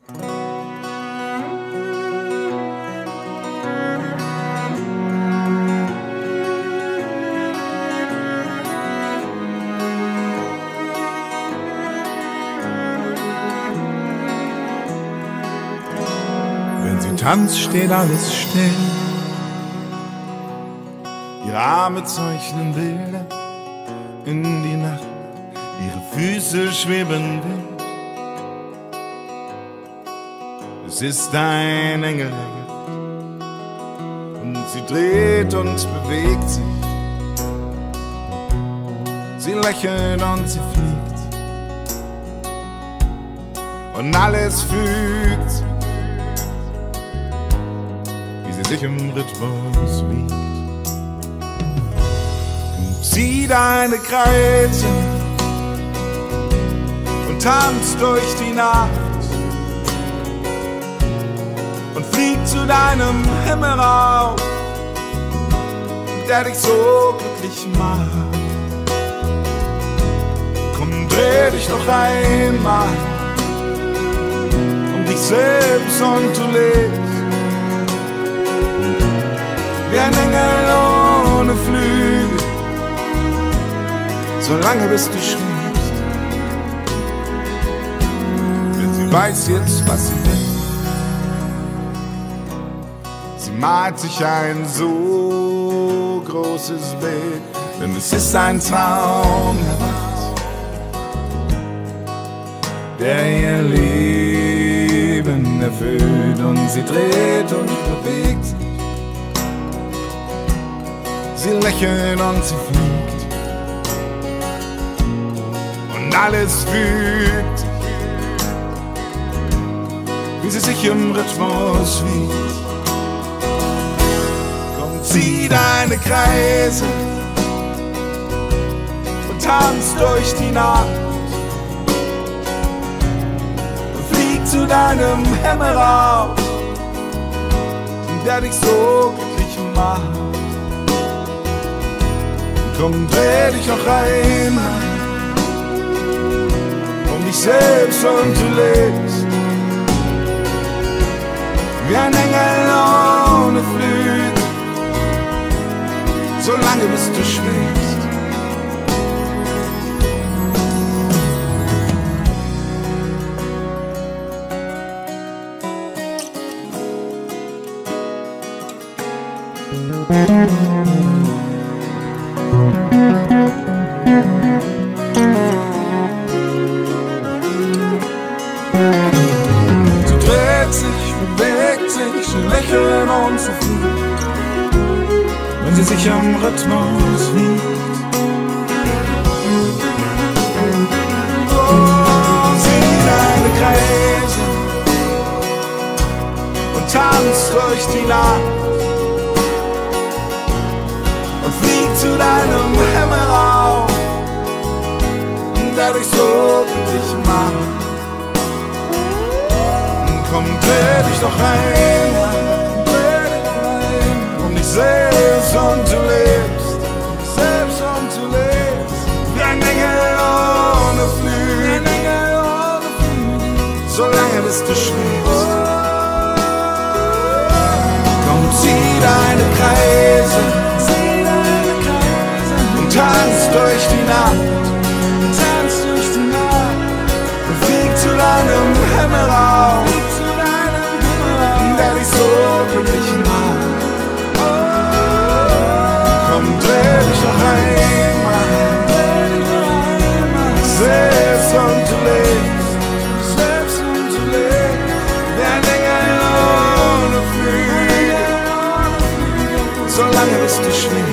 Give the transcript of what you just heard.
Wenn sie tanzt, steht alles still. Ihre Arme zeichnen Bilder in die Nacht. Ihre Füße schweben wild. Es ist ein Engel und sie dreht und bewegt sich. Sie lächelt und sie fliegt und alles fügt sich, wie sie sich im Rhythmus wiegt. Zieh deine Kreise und tanzt durch die Nacht und flieg zu deinem Himmel rauf, der dich so glücklich macht. Komm, dreh dich noch einmal um dich selbst und du lebst wie ein Engel ohne Flügel, solange bis du schwebst. Denn sie weiß jetzt, was sie will. Sie malt sich ein so großes Bild, denn es ist ein Traum, der ihr Leben erfüllt. Und sie dreht und bewegt sich, sie lächelt und sie fliegt und alles fügt sich, wie sie sich im Rhythmus wiegt. Komm, zieh deine Kreise und tanz durch die Nacht und flieg zu deinem Himmel rauf, der dich so glücklich macht. Komm, dreh dich noch einmal um dich selbst und du lebst wie ein Engel ohne Flügel, solange bis du schwebst. Sie dreht sich, bewegt sich, sie lächelt und sie fliegt, wenn sie sich am Rhythmus wiegt. Oh, zieh deine Kreise und tanz durch die Nacht und flieg zu deinem Himmel rauf, der dich so glücklich macht. Komm, dreh dich doch einmal um dich selbst und du lebst wie ein Engel ohne Flügel, solange bis du schwebst. Komm, zieh deine Kreise und tanz durch die Nacht und flieg zu deinem Himmel rauf, der dich so glücklich macht. Komm, dreh dich noch einmal selbst und du lebst wie ein Engel ohne Flügel, solange bis du schwebst.